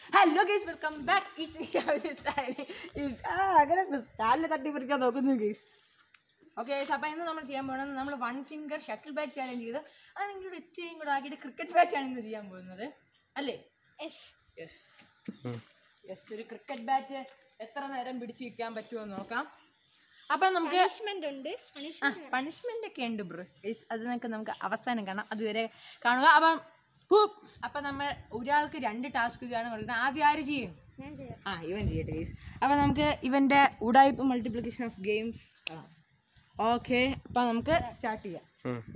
Hello guys, welcome back. അങ്ങനെ തട്ടി പറിക്കാൻ നോക്കുന്നു ഗൈസ്. ഓക്കെ അപ്പോൾ ഇന്ന് നമ്മൾ ചെയ്യാൻ പോകുന്നത് നമ്മൾ 1 ഫിംഗർ ഷട്ടിൽ ബാറ്റ് ചാലഞ്ച് ചെയ്ത് അത് നിങ്ങളുടെ ഇച്ചയും കൂടെ ആക്കിയിട്ട് ക്രിക്കറ്റ് ബാറ്റാണ് ഇന്ന് ചെയ്യാൻ പോകുന്നത് അല്ലേ? യെസ് ഒരു ക്രിക്കറ്റ് ബാറ്റ് എത്ര നേരം പിടിച്ച് നിൽക്കാൻ പറ്റുമോ നോക്കാം. അപ്പം നമുക്ക് പണിഷ്മെൻ്റ് ഒക്കെ ഉണ്ട് ബ്രോ. അത് നമുക്ക് അവസാനം കാണാം, അതുവരെ കാണുക. അപ്പം നമ്മൾ ഒരാൾക്ക് 2 ടാസ്ക് ചെയ്യാണ് കൊടുക്കുന്നത്. ആദ്യം ആര് ചെയ്യും? ഇവൻ ചെയ്യട്ടെ ഗൈസ്. അപ്പം നമുക്ക് ഇവൻ്റെ ഉടായ്പ മൾട്ടിപ്ലിക്കേഷൻ ഓഫ് ഗെയിംസ് കാണാം. ഓക്കെ അപ്പം നമുക്ക് സ്റ്റാർട്ട് ചെയ്യാം.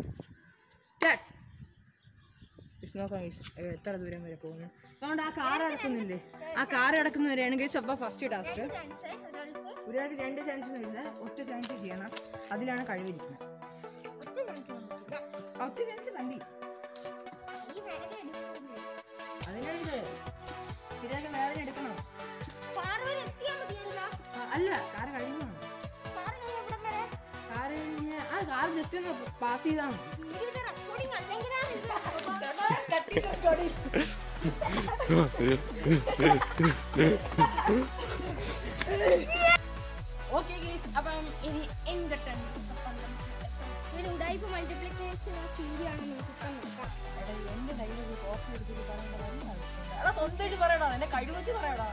നോക്കാം ഗൈസ് എത്ര ദൂരം വരെ പോകുന്നു. അതുകൊണ്ട് ആ കാർ അടക്കുന്നില്ലേ, ആ കാർ അടക്കുന്നവരെയാണ് ഗൈസ്. അപ്പോൾ ഫസ്റ്റ് ടാസ്ക് ഒരാൾക്ക് 2 ചാൻസൊന്നും ഇല്ല, ഒറ്റ ചാൻസ് ചെയ്യണം. അതിലാണ് കഴിവിരിക്കുന്നത്. ഒറ്റ ചാൻസ് മതി. അതിനത് ശരിയാക്കി വേദന എടുക്കണം. അല്ല കാറ് കഴിഞ്ഞു. കാറ് ജസ്റ്റ് ഒന്ന് പാസ് ചെയ്താണ്. ഓക്കെ ഗയ്സ്, അപ്പം ഇനി എന്റെ സ്വന്തമായിട്ട് പറയടാ, എന്നെ കഴിവ് വെച്ച് പറയടാ.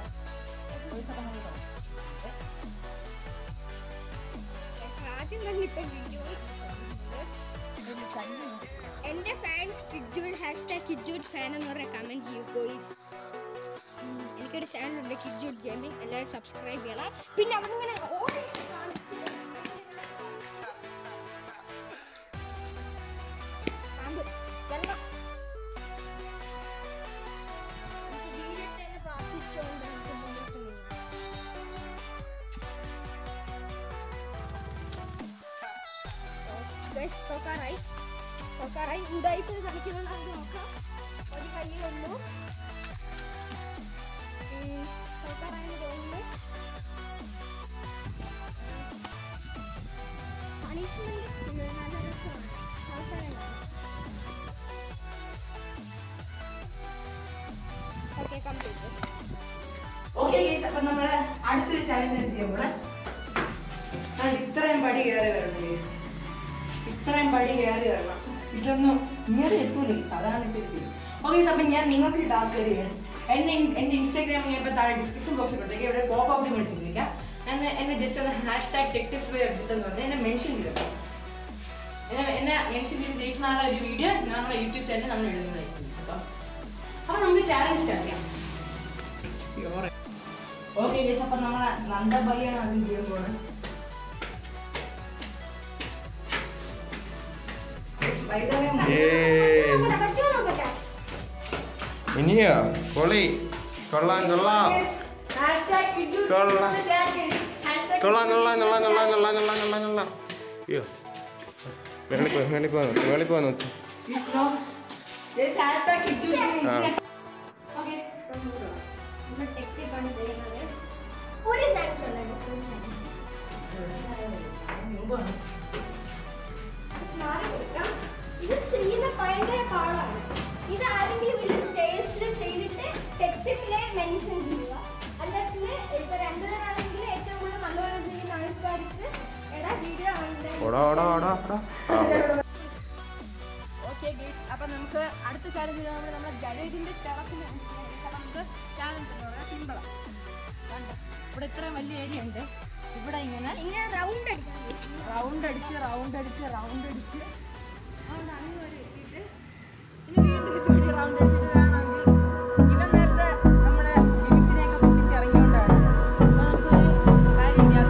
എന്റെ ഫാൻസ് കിഡ്ജൂഡ് #കിഡ്ജൂഡ് ഫാൻ എന്ന് പറഞ്ഞ കമന്റ് ചെയ്യൂ ഗോയ്സ്. എനിക്കൊരു ചാനലുണ്ട് കിഡ്ജൂഡ് ഗെയിമിംഗ്, എല്ലാവരും സബ്സ്ക്രൈബ് ചെയ്യണം. പിന്നെ അവിടെ ഇങ്ങനെ തൊക്കാറായി ഉടായ്പ കളിക്കുന്നുണ്ട്. അത് നോക്കാം. ഒരു കയ്യിലുള്ളൂ. തൊക്കാറായെന്ന് തോന്നുന്നു. പണിഷ്മെന്റ് നല്ല രസമാണ്. അവസാനം ഓക്കെ കംപ്ലീറ്റ്. ഓക്കെ ഗയ്സ്, അപ്പം നമ്മൾ അടുത്തൊരു ചാലഞ്ച് ചെയ്യുമ്പോൾ ഇത്രയും പടി കയറി വരണം. ഇത്രയും പടി കയറി വരണം. ഇതൊന്നും ഇങ്ങനെ എത്തൂലേ, അതാണ് ശരി. ഓക്കെ അപ്പം ഞാൻ നിങ്ങൾക്ക് ടാസ്ക് ചെയ്യാൻ എൻ്റെ ഇൻസ്റ്റാഗ്രാമിൽ ഞാൻ ഇപ്പോൾ താഴെ ഡിസ്ക്രിപ്ഷൻ ബോക്സിൽ കൊടുത്തേക്ക് ഇവിടെ പോപ്പ് ഔട്ട് വിളിച്ചിരിക്കാം. എന്നെ ജസ്റ്റ് ഒന്ന് #ടെക്ടിപ്സ് എന്ന് പറഞ്ഞാൽ എന്നെ മെൻഷൻ ചെയ്തിട്ടോ. എന്നെ മെൻഷൻ ചെയ്ത് ജയിക്കുന്ന ഒരു വീഡിയോ നമ്മുടെ യൂട്യൂബ് ചാനലിൽ നമ്മൾ ഇടുന്നതായിരിക്കും. അപ്പം നമുക്ക് ചാലഞ്ച് സ്റ്റാർട്ട് ചെയ്യാം. ഓക്കെ ഗയ്സ്, അപ്പം നമ്മളെ നന്ദബയ്യാണ് ആദ്യം ചെയ്യാൻ പോകുന്നത്. ഇനിയോ പൊളി കൊള്ളാം കൊള്ളാം കൊള്ളാം കൊള്ളാം കൊള്ളാം കൊള്ളാം കൊള്ളാം കൊള്ളാം കൊള്ളാം കൊള്ളാം. അയ്യോ വേളിക്ക് വന്നു. ഇത് ചെയ്യുന്ന ഭയങ്കര പാടാണ്. ഇത് ആരെങ്കിലും ഇത് സ്റ്റേജിൽ ചെയ്തിട്ട് ടെക്സ്റ്റിലെ മെൻഷൻ ചെയ്യുക. അല്ലെങ്കിൽ ഇപ്പൊ 2 പേരാണെങ്കിൽ ഏറ്റവും കൂടുതൽ നല്ലപോലെ ചെയ്യുന്ന ആൾക്കാർക്ക് വീഡിയോ ഓക്കെ ഗയ്സ്, അപ്പം നമുക്ക് അടുത്ത ചാലഞ്ച് നമ്മുടെ ഗരേജിന്റെ ടെറസിൽ നമുക്ക് ചാലഞ്ച് സിമ്പിളാണ്. ഇവിടെ ഇത്രയും വലിയ ഏരിയ ഉണ്ട്. ഇവിടെ ഇങ്ങനെ റൗണ്ട് അടിച്ച് അതുകൊണ്ട് അങ്ങനെ ഒരു എത്തിയിട്ട് ഇനി വീണ്ടും റൗണ്ട് അടിച്ചിട്ട് വേണമെങ്കിൽ ഇവൻ നേരത്തെ നമ്മുടെ ലിമിറ്റിനെയൊക്കെ പൊട്ടിച്ചിറങ്ങിയോണ്ടാണ്. അപ്പോൾ നമുക്കൊരു കാര്യം ചെയ്യാം.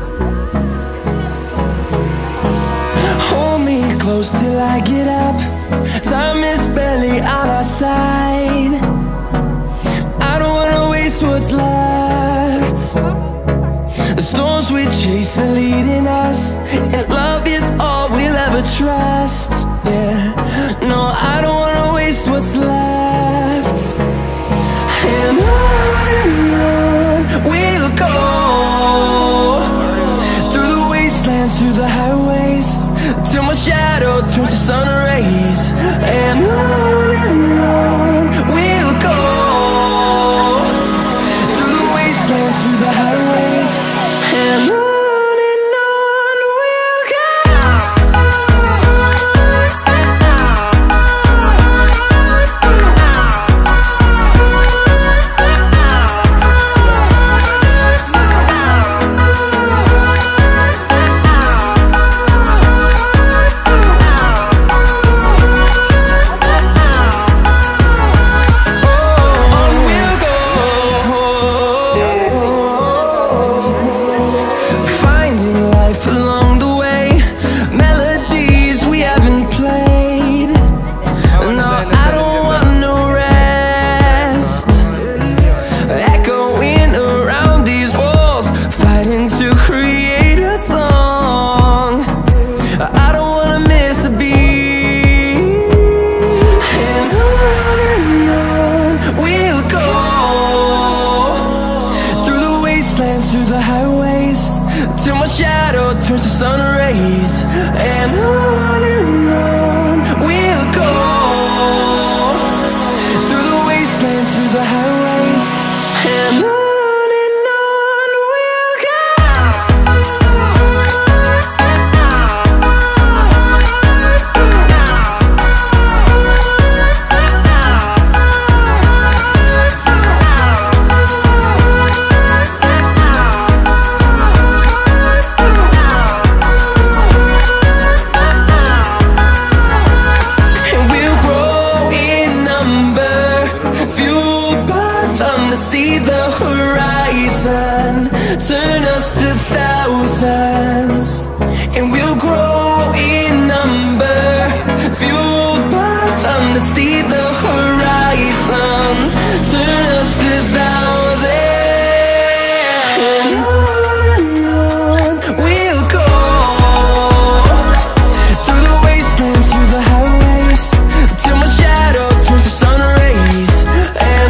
Hold me close till I get up. Time is barely on our side. I don't wanna waste what's left. The storms we chase are leading us, and love is all we'll ever trust. Yeah, no, I don't wanna waste what's left. And on we'll go, through the wastelands, through the highways, till my shadow turns to sun rays. And on we'll go. through the highways, till my shadow turns to sun rays. And on we'll go, through the wastelands, through the highways. And on we'll go. See the horizon, turn us to thousands, and we'll grow in number, fueled by them to see the horizon, turn us to thousands, and on we'll go, through the wastelands, through the highways, till my shadow turns to sun rays. And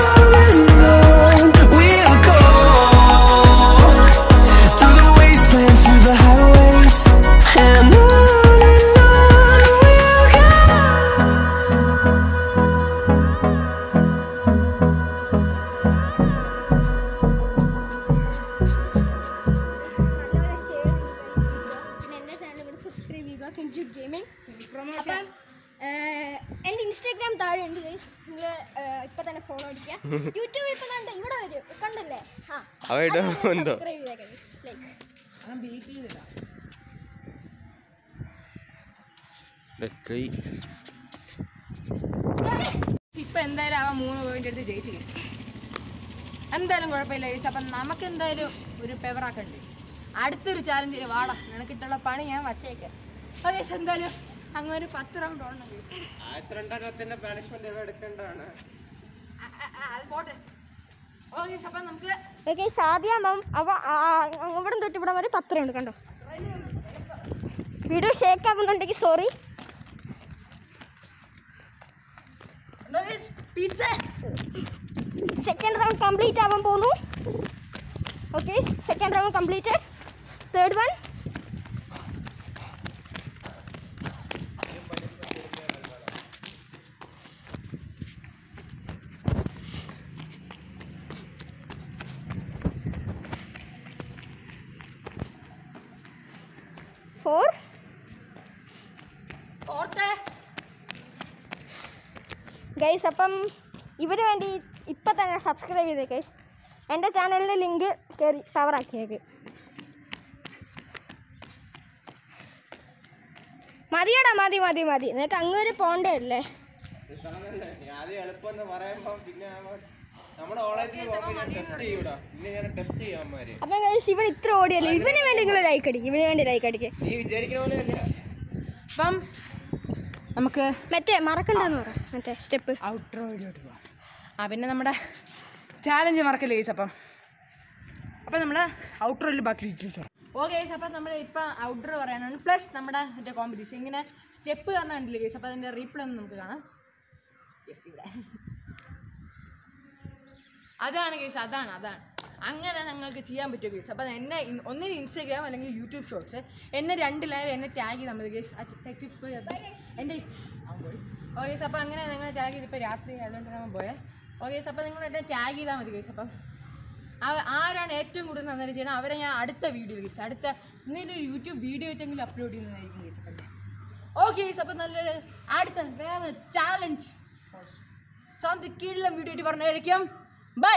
എൻ്റെ Instagram താഴെ ഉണ്ട് guys, നിങ്ങൾ ഇപ്പൊ തന്നെ follow അടിക്കുക. YouTube ഇപ്പൊ ഇവിടെ വരും, കണ്ടല്ലേ? സബ്സ്ക്രൈബ് ചെയ്തേക്കാം ഗൈസ്. ഇപ്പൊ എന്തായാലും അവൻ 3 പോയിന്റ് എടുത്ത് ജയിച്ചു എന്തായാലും കുഴപ്പമില്ല ഗൈസ്. അപ്പം നമുക്ക് എന്തായാലും ഒരു പെവറാക്കണ്ടേ. അടുത്തൊരു ചാലഞ്ചിന് വാടാ, നിനക്കിട്ടുള്ള പണി ഞാൻ വച്ചേക്കാം. ഓക്കെ, എന്തായാലും അങ്ങനെ ഒരു 10 റൗണ്ട് ഓടണം. അപ്പൊ നമുക്ക് ആദ്യം അവിടെ തൊട്ട് ഇവിടെ വരെ 10 റൗണ്ട്. കണ്ടോ, വീഡിയോ ഷേക്ക് ആവുന്നുണ്ടെങ്കിൽ സോറി. സെക്കൻഡ് റൗണ്ട് കംപ്ലീറ്റ് ആവാൻ പോകുന്നു. Okay, second round completed. Third one. Guys, അപ്പം ഇവന് വേണ്ടി ഇപ്പം തന്നെ സബ്സ്ക്രൈബ് ചെയ്തേ ഗൈസ്. എൻ്റെ ചാനലിൻ്റെ ലിങ്ക് കയറി പവറാക്കിയേക്ക്. മതിയടാ, മതി മതി മതി, നിനക്ക് അങ്ങോട്ട് പോണ്ടേ അല്ലേ? അപ്പം ഗൈസ്, ഇവൻ ഇത്ര ഓടിയല്ലേ, ഇവന് വേണ്ടി നിങ്ങൾ ലൈക്ക് അടിക്കും, ഇവന് വേണ്ടി ലൈക്ക് അടിക്കുക. അപ്പം നമുക്ക് മറ്റേ മറക്കണ്ടെന്ന് പറ, മറ്റേ സ്റ്റെപ്പ് ഔട്ട്റോയിലോട്ട് പോവാം. പിന്നെ നമ്മുടെ ചാലഞ്ച് മറക്കല്ലേ ഗൈസ്. അപ്പം നമ്മുടെ ഔട്ട്റോയിൽ ബാക്കി ഡീറ്റെയിൽസ് ആണ്. ഓക്കെ ഗൈസ്, അപ്പം നമ്മൾ ഇപ്പം ഔട്ട്ഡോർ പറയാനാണ്, പ്ലസ് നമ്മുടെ മറ്റേ കോമ്പറ്റീഷൻ ഇങ്ങനെ സ്റ്റെപ്പ് പറഞ്ഞിട്ടില്ല ഗൈസ്. അപ്പം അതിൻ്റെ റീപ്ലേ ഒന്ന് നമുക്ക് കാണാം. യെസ്, ഇവിടെ അതാണ് ഗൈസ്, അതാണ് അങ്ങനെ ഞങ്ങൾക്ക് ചെയ്യാൻ പറ്റുമോ ഗൈസ്. അപ്പം എന്നെ ഒന്നിന് ഇൻസ്റ്റാഗ്രാം അല്ലെങ്കിൽ യൂട്യൂബ് ഷോർട്സ് എന്നെ 2 ലൈൻ എന്നെ ടാഗ് ചെയ്താൽ മതി ഗൈസ്. ടിപ്സ് പോയി എൻ്റെ പോയി. ഓക്കെ ഗൈസ്, അപ്പം അങ്ങനെ നിങ്ങൾ ടാഗ് ചെയ്ത് ഇപ്പോൾ രാത്രി അതുകൊണ്ടാണ് പോയത്. ഓക്കെ ഗൈസ്, അപ്പം നിങ്ങൾ എന്നെ ടാഗ് ചെയ്താൽ മതി ഗൈസ്. അപ്പം ആരാണ് ഏറ്റവും കൂടുതൽ നന്നായി ചെയ്യണം അവരെ ഞാൻ അടുത്ത വീഡിയോ ഗൈസ്, അടുത്ത എന്തെങ്കിലും ഒരു യൂട്യൂബ് വീഡിയോ ആയിട്ടെങ്കിലും അപ്ലോഡ് ചെയ്യുന്നതായിരിക്കും ഗൈസ്. അപ്പം ഓക്കെ ഗൈസ്, അപ്പം നല്ലൊരു അടുത്ത വേറെ ചാലഞ്ച് സംതിങ് കീഴിലും വീഡിയോ ആയിട്ട് പറഞ്ഞായിരിക്കും. ബൈ.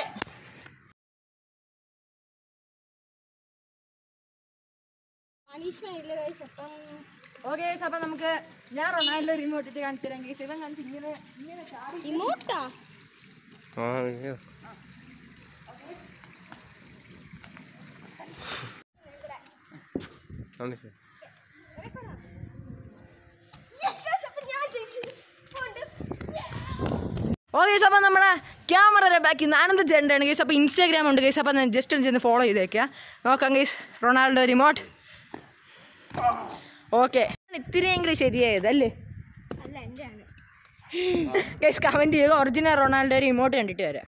ഓക്കെ ഗൈസ്, അപ്പം നമുക്ക് ഞാൻ റൊണാൾഡോ റിമോട്ട് ഇട്ട് കാണിച്ചു തരാം ഗൈസ്. ഇവൻ കാണിച്ച് ഇങ്ങനെ റിമോട്ടാ. ഓക്കെ ഗൈസ്, അപ്പം നമ്മുടെ ക്യാമറയുടെ ബാക്കിൽ നിന്ന് ആനന്ദ ചേട്ടനാണ് ഗൈസ്. അപ്പോൾ ഇൻസ്റ്റാഗ്രാം ഉണ്ട് ഗൈസ്. അപ്പം ഞാൻ ജസ്റ്റ് ഒന്ന് ചെന്ന് ഫോളോ ചെയ്തേക്കുക. നോക്കാം ഗൈസ്, റൊണാൾഡോ റിമോട്ട്. ഓക്കെ, ഇത്തിരിയെങ്കിലും ശരിയായതല്ലേ ഗൈസ്? കമൻറ്റ് ചെയ്യുക, ഒറിജിനൽ റൊണാൾഡോ റിമോട്ട് കണ്ടിട്ട് വരാം.